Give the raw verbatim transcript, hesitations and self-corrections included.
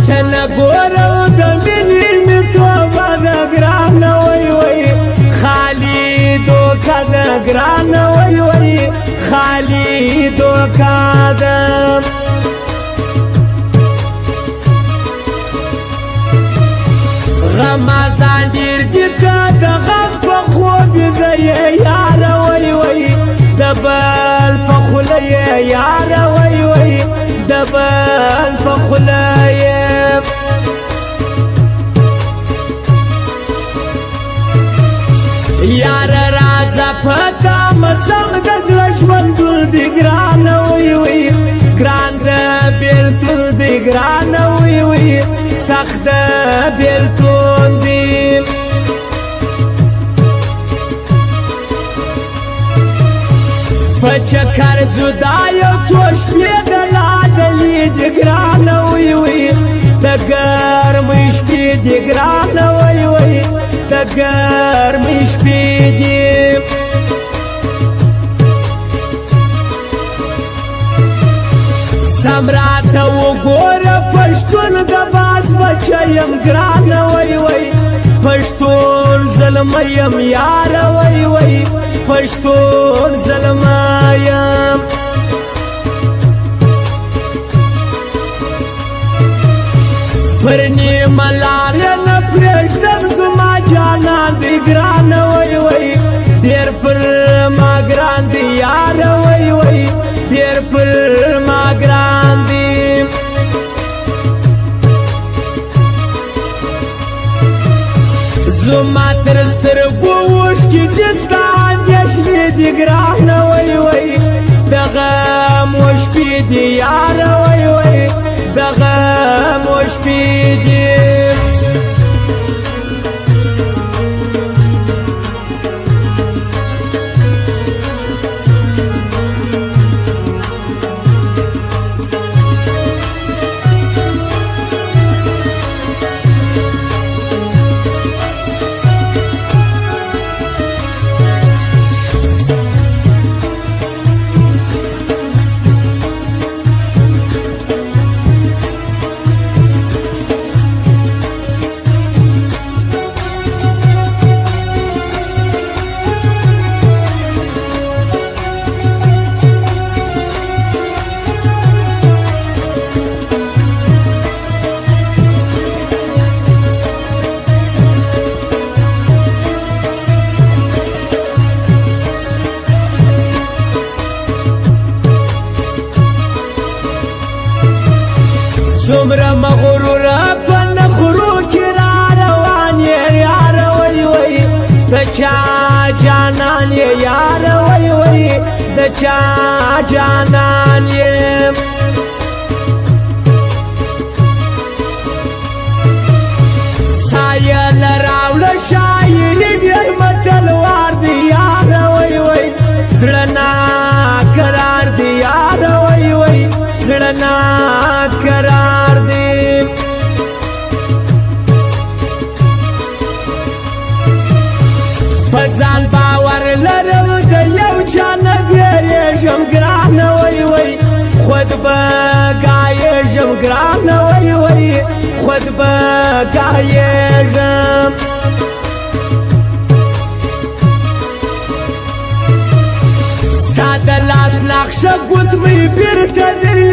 تل ګورو د مینې مې توبه ده ګرانه وای وای خالي دوکه ده ګرانه وای وای خالي دوکه ده رمضان ډېر دي که د غم په خوب ده یاره وای وای د بل په خوله یې یاره وای وای د بل په خوله یې یاره راځه په تا مسم د زړه ژوندون دي ګرانه وای وای ګران د بېلتون دی ګرانه وای وای سخت د بېلتون دی په چکر جدا یو څو شپې د لادلې دي ګرانه وای وای د ګرمې شپې دي ګرانه وای وای د ګرمې شپې دي سم راته وګوره پښتون د باز بچه یم ګرانه وای وای پښتون زلمی یم یاره وای وای پښتون زلمی یم پر نیمه لارې نه پرېږدم زما جانان دی ګرانه وای وای ډېر پر ما ګران دی یاره وای وای ډېر پر ما ګران دی زما تر سترګو اوښکې چې ستا اندېښنې دي ګرانه وای وای د غم شپې دي یاره وای وای د غم شپې دي څومره مغروره په نخرو کې را روان یې یاره وای وای د چا جانان یې یاره وای وای د چا جانان یې سایه راوړه شاعري ډېر متلوار دی یاره وای وای زړه ناقرار دی یاره وای وای زړه ناقرار دی په ځان باور لرم د یو چا نه بیریږم ګرانه وای وای خود به ګایږم ګرانه وای وای خود به ګایږم ستا د لاس نقشه ګوتمۍ بېرته در